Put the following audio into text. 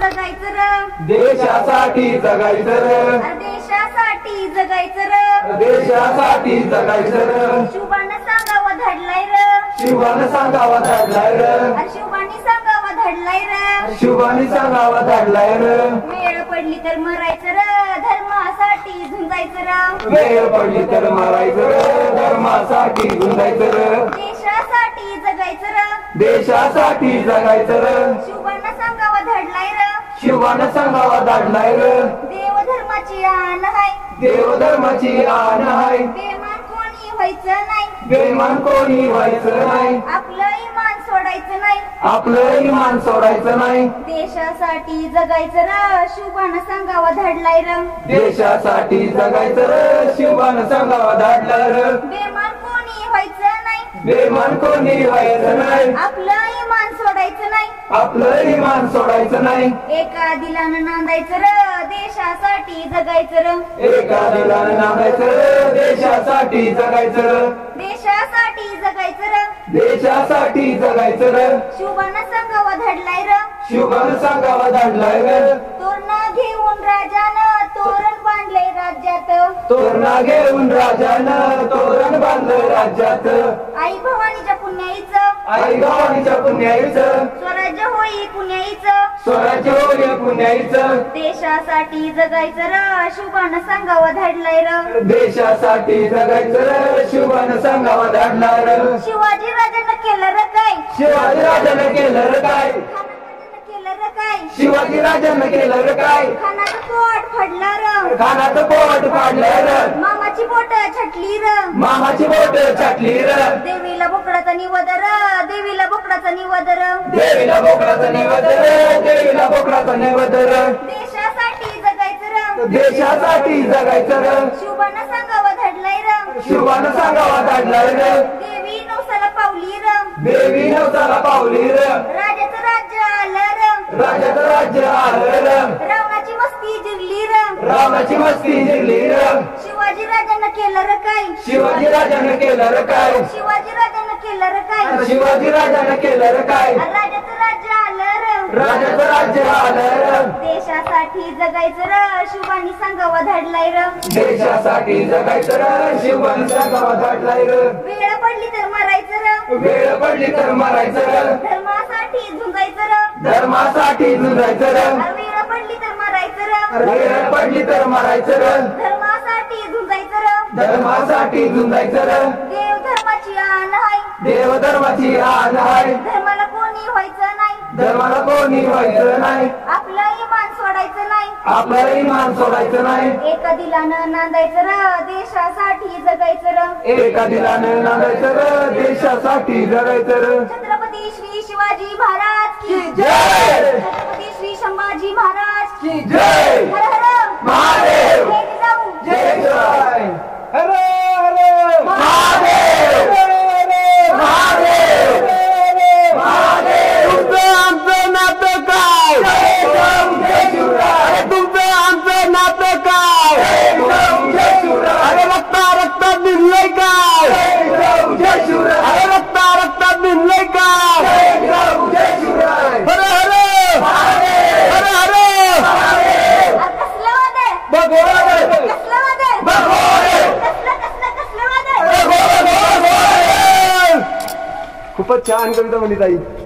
जगायचं र, देशासाठी जगायचं र, देशासाठी जगायचं र, देशासाठी जगायचं र, शुभानं सांगावं धडलाय र, शिवानं सांगावा धाडलाय र, शुभानी सांगावं धडलाय र, शिवानी सांगावा धाडलाय र, वेळ पडली तर मरायचं र, धर्मासाठी झुंजायचं र, वेळ पडली तर मारायचं र, धर्मासाठी झुंजायचं र, देशासाठी जगायचं र, देशासाठी जगायचं र, शुभानं सांगावं धडलाय र, शिवानं सांगावा धाडलाय र, देवधर्माची आण हाय, देवधर्माची आण आहे, बेमान कोणी व्हायचं नाही, बेमान कोणी व्हायचं नाही, आपलं इमान सोडायचं नाही, आपलं इमान सोडायचं नाही, देशासाठी जगायचं र, शुभानं सांगावं धडलाय र, देशासाठी जगायचं र, शिवानं सांगावा धाडलाय र, बेमान कोणी व्हायचं नाही, बेमान कोणी व्हायचं नाही, आपलं इमान सोडायचं नाही, आपलं इमान सोडायचं नाही, एका दिलानं नांदायचं र, देशासाठी जगायचं र, एका दिलानं नांदायचं र, देशासाठी जगायचं र, देशासाठी जगायचं र, देशासाठी जगायचं र, शुभानं सांगावं धडलाय र, शिवानं सांगावा धाडलाय र, तोरणं घेऊन राजानं तोरण बांधलंय राज्यात, तोरणा घेऊन राजानं तोरण बांधलं राज्यात, आई भवानीच्या पुण्याईचं आई भवानीच्या पुण्याईचं, स्वराज्य होई पुण्याईचं, स्वराज्य होईल पुण्याईचं, देशासाठी जगायचं र, शुभानं सांगावं धडलाय र, देशासाठी जगायचं र, शिवानं सांगावा धाडलाय र, शिवाजी राजानं केलं र काय, शिवाजी राजानं केलं र काय, खानानं केलं र काय, शिवाजी राजानं केलं र काय, खानाचं पोट फडलं र, खानाचं पोट फाडलं र, मामाची बोट छटली र, मामाची बोट छाटली र, देवीला बोकडाचा निवद र, देवीला बोकडाचा निवद र, देवीला बोकडाचं निवद र, देवीला बोकडाचं निवद र, देशासाठी जगायचं र, देशासाठी जगायचं र, शुभानं सांगावं धडलाय र, शिवानं सांगावा धाडलाय र, देवी नवसाला पावली र, देवी नवसाला पावली र, राजाचं राज्य आलं र, राजाचं राज्य आलं र, रावणाची मस्ती जिरली र, रावणाची मस्ती जिरली र, शिवाजी राजानं केलं र काय, शिवाजी राजानं केलं र काय, शिवाजी राजानं केलं र काय, शिवाजी राजानं केलं र काय, राजाचं राज्य आलं र, राजाचं राज्य आलं र, देशासाठी जगायचं र, शुभानी सांगावं धडलाय र, देशासाठी जगायचं र, शिवानं सांगावा धाडलाय र, वेळ पडली तर मरायचं र, वेळ पडली तर मारायचं र, धर्मासाठी झुंजायचं र, धर्मासाठी झुंजायचं र, वेळ पडली तर मरायचं र, वेळ पडली तर मारायचं र, धर्मासाठी झुंजायचं र, धर्मासाठी झुंजायचं र, देव धर्माची आण हाय, देवधर्माची आण आहे, धर्माला कोणी व्हायचं नाही, धर्माला कोणी व्हायचं नाही, आपलं इमान सोडायचं नाही, आपलं इमान सोडायचं नाही, एका दिलानं नांदायचं र, देशासाठी जगायचं र, एका दिलानं नांदायचं र, देशासाठी जगायचं र, छत्रपती श्री शिवाजी महाराज की जय, छत्रपती श्री संभाजी महाराज की जय, हर हर महादेव, जय जिजाऊ, जय जय, हर हर महादेव, महादेव, महादेव, तुमचं आमचं नातं काय, जय शिवराय, तुमचं आमचं नातं काय, जय शिवराय, अरे रक्तात भिनलंय काय, जय शिवराय, अरे रक्तात भिनलंय काय, जय शिवराय, हर हर हर हर कसलं वाद आहे, भगवान कसलं वाद आहे, भगवान कसलं वाद आहे, खूपच छान कविता म्हणली ताई.